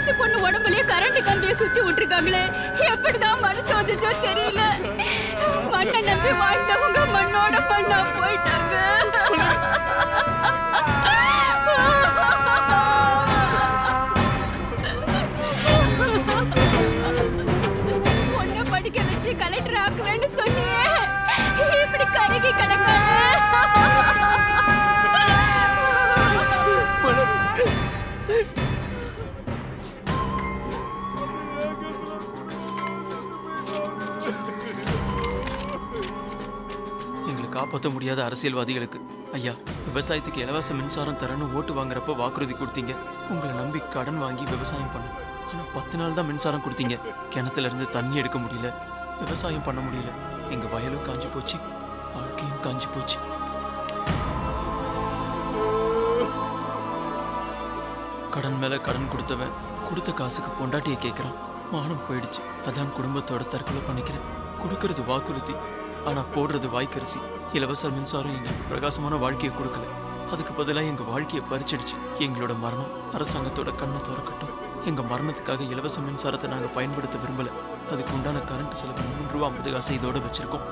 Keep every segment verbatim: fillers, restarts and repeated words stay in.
வயசு பொண்ணு உடம்புலயே கரண்ட் கம்பியை சுத்தி விட்டுருக்காங்களே, எப்படிதான் மனசு வந்துச்சோ தெரியல. மண்ணை நம்பி வாழ்ந்தவங்க மண்ணோட மண்ணா போயிட்டாங்க. பொண்ணை படிக்க வச்சு கலெக்டர் ஆக்குவேன்னு சொன்னியே, இப்படி கருகி கிடக்காது. காப்பாற்ற முடியாத அரசியல்வாதிகளுக்கு ஐயா, விவசாயத்துக்கு இலவச மின்சாரம் தரன்னு ஓட்டு வாங்குறப்ப வாக்குறுதி கொடுத்தீங்க. உங்களை நம்பி கடன் வாங்கி விவசாயம் பண்ண, ஆனா பத்து நாள் தான் மின்சாரம் கொடுத்தீங்க. கிணத்துல இருந்து தண்ணி எடுக்க முடியல, விவசாயம் பண்ண முடியல. எங்க வயலும் காஞ்சு போச்சு, வாழ்க்கையும் காஞ்சு போச்சு. கடன் மேல கடன் கொடுத்தவன் கொடுத்த காசுக்கு பொண்டாட்டியை கேட்கிறான். மானம் போயிடுச்சு. அதான் குடும்பத்தோட தற்கொலை பண்ணிக்கிறேன். கொடுக்கறது வாக்குறுதி, ஆனா போடுறது வாய்க்கரிசி. இலவச மின்சாரம் எங்களுக்கு பிரகாசமான வாழ்க்கையை கொடுக்கல, அதுக்கு பதிலாக எங்க வாழ்க்கையை பறிச்சிடுச்சு. எங்களோட மரணம் அரசாங்கத்தோட கண்ணை திறக்கட்டும். எங்க மரணத்துக்காக இலவச மின்சாரத்தை நாங்க பயன்படுத்த விரும்பல. அதுக்கு உண்டான கரண்ட் செலவு மூன்று ரூபா ஐம்பது காசு இதோட வச்சிருக்கோம்.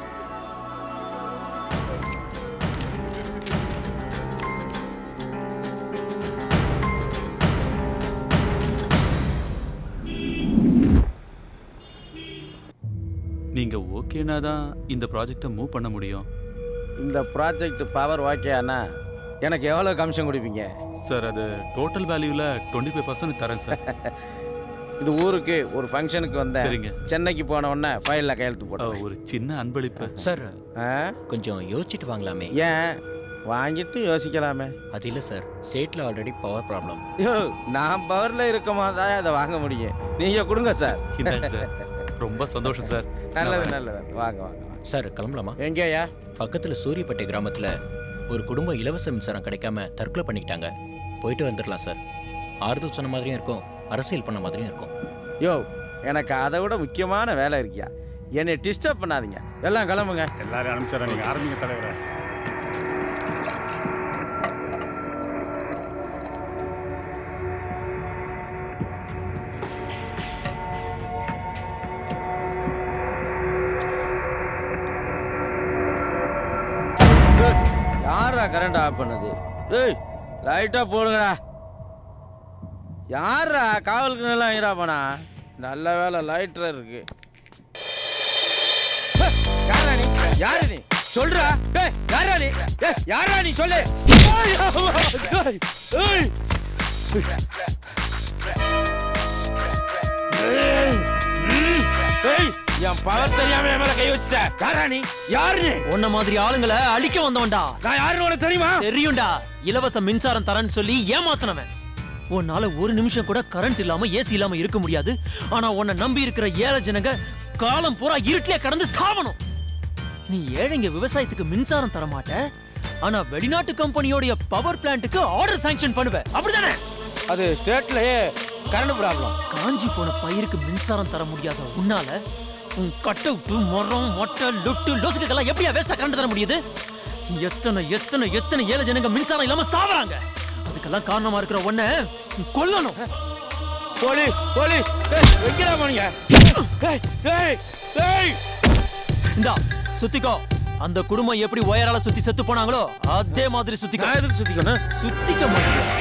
நீங்க ஓகேனா தான் இந்த ப்ராஜெக்டை மூவ் பண்ண முடியும். இந்த ப்ராஜெக்ட் பவர் ஓகேனா எனக்கு எவ்வளோ கமிஷன் கொடுப்பீங்க சார்? அது டோட்டல் வேல்யூவில் டுவெண்ட்டி ஃபைவ் பர்சன்ட் தரேன் சார். இது ஊருக்கு ஒரு ஃபங்க்ஷனுக்கு வந்தேன். சரிங்க. சென்னைக்கு போன உடனே ஃபைலில் கையெழுத்து போட்டேன். ஒரு சின்ன அன்பளிப்பு சார். கொஞ்சம் யோசிச்சுட்டு வாங்கலாமே. ஏன் வாங்கிட்டு யோசிக்கலாமே? அது இல்லை சார், ஸ்டேட்டில் ஆல்ரெடி பவர் ப்ராப்ளம். யோ, நான் பவரில் இருக்குமா தான் அதை வாங்க முடியும். நீங்கள் கொடுங்க சார். இல்லை சார், ரொம்ப சந்தோஷம் சார். நல்லது நல்லது, வாங்க வாங்க சார். கிளம்பலாமா? எங்கேயா? பக்கத்தில் சூரியப்பட்டை கிராமத்தில் ஒரு குடும்பம் இலவச மின்சாரம் கிடைக்காம தற்கொலை பண்ணிக்கிட்டாங்க. போயிட்டு வந்துடலாம் சார். ஆறுதல் சொன்ன மாதிரியும் இருக்கும், அரசியல் பண்ண மாதிரியும் இருக்கும். யோ, எனக்கு அதை விட முக்கியமான வேலை இருக்கியா? என்னை டிஸ்டர்ப் பண்ணாதீங்க. எல்லாம் கிளம்புங்க. எல்லாரும் அனுப்பிச்சிடறேன். நீங்கள் ஆரம்பிங்க தலைவரை. யாரா கரண்ட் ஆஃப் பண்ணது? ஏய், லைட்டா போடுங்கடா. யாரா காவலுக்கு நல்லா ஐரா போனா? நல்ல வேலை லைட்டர் இருக்கு. யாரா நீ? யாரு நீ? சொல்றா. ஏய், யாரா நீ? ஏய், யாரா நீ சொல்லு. ஏய், என் பவர் தெரியாம என் மேல கை வச்சுட்ட. யாரா நீ? யாரு நீ? உன்ன மாதிரி ஆளுங்களை அழிக்க வந்தவன்டா. நான் யாருன்னு உனக்கு தெரியுமா? தெரியும்டா. இலவச மின்சாரம் தரேன்னு சொல்லி ஏமாத்தினவன். உன்னால ஒரு நிமிஷம் கூட கரண்ட் இல்லாம ஏசி இல்லாம இருக்க முடியாது. ஆனா உன்னை நம்பி இருக்கிற ஏழை ஜனங்க காலம் பூரா இருட்டிலே கடந்து சாவணும். நீ ஏழைங்க விவசாயத்துக்கு மின்சாரம் தர மாட்ட, ஆனா வெளிநாட்டு கம்பெனியோட பவர் பிளான்ட்டுக்கு ஆர்டர் சாங்ஷன் பண்ணுவ, அப்படிதானே? அது ஸ்டேட்லயே கரண்ட் ப்ராப்ளம். காஞ்சி போன பயிருக்கு மின்சாரம் தர முடியாத உன்னால உன் கட் அவுட் மரம் மொட்டை லொட்டு லோசுக்கெல்லாம் எப்படியா வேஸ்டா கரண்ட் தர முடியுது? எத்தனை எத்தனை எத்தனை ஏழை ஜனங்க மின்சாரம் இல்லாம சாவறாங்க. அதுக்கெல்லாம் காரணமா இருக்கிற ஒன்ன கொல்லணும். போலீஸ் போலீஸ் எங்கடா போனீங்க? ஏய் ஏய் ஏய், இந்தா சுத்திக்கோ. அந்த குடும்பம் எப்படி ஒயரால சுத்தி செத்து போனாங்களோ அதே மாதிரி சுத்திக்கோ. நான் எதுக்கு சுத்திக்கணும்? சுத்திக்க மாட்டேன்.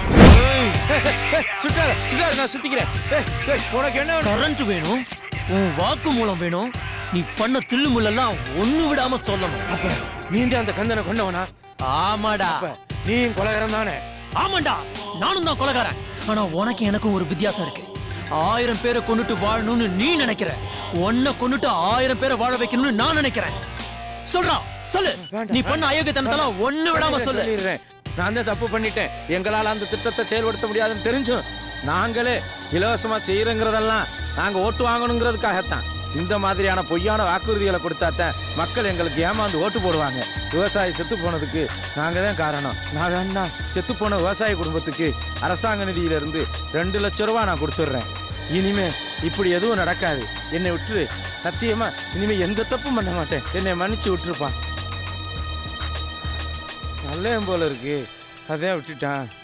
சுட்டாத சுட்டாத, நான் சுத்திக்கிறேன். ஏய் ஏய், உனக்கு என்ன கரண்ட் வேணும், உன் வாக்கு மூலம் வேணும். நீ பண்ண தில்லு முள்ளெல்லாம் ஒண்ணு விடாம சொல்லணும். அப்ப நீண்ட அந்த கந்தனை கொண்டவனா? ஆமாடா. நீ கொலைகாரன் தானே? ஆமாண்டா, நானும் தான் கொலைகாரன். ஆனா உனக்கு எனக்கும் ஒரு வித்தியாசம் இருக்கு. ஆயிரம் பேரை கொண்டுட்டு வாழணும்னு நீ நினைக்கிற, உன்னை கொண்டுட்டு ஆயிரம் பேரை வாழ வைக்கணும்னு நான் நினைக்கிறேன். சொல்றா சொல்லு. நீ பண்ண அயோக்கியத்தனத்தெல்லாம் ஒண்ணு விடாம சொல்லு. நான் தான் தப்பு பண்ணிட்டேன். எங்களால் அந்த திட்டத்தை செயல்படுத்த முடியாதுன்னு தெரிஞ்சும் நாங்களே இலவசமா செய்யறங்கிறதெல்லாம் நாங்க ஓட்டு வாங்கணுங்கிறதுக்காகத்தான். இந்த மாதிரியான பொய்யான வாக்குறுதிகளை கொடுத்தாத்தான் மக்கள் எங்களுக்கு ஏமாந்து ஓட்டு போடுவாங்க. விவசாயி செத்து போனதுக்கு நாங்க தான் காரணம். நான் வேணா செத்து போன விவசாய குடும்பத்துக்கு அரசாங்க நிதியிலிருந்து ரெண்டு லட்சம் ரூபா நான் கொடுத்துட்றேன். இனிமே இப்படி எதுவும் நடக்காது. என்னை விட்டுரு. சத்தியமா இனிமே எந்த தப்பும் பண்ண மாட்டேன். என்னை மன்னிச்சு விட்டுருப்பான். நல்ல போல இருக்கு, அதே விட்டுட்டான்.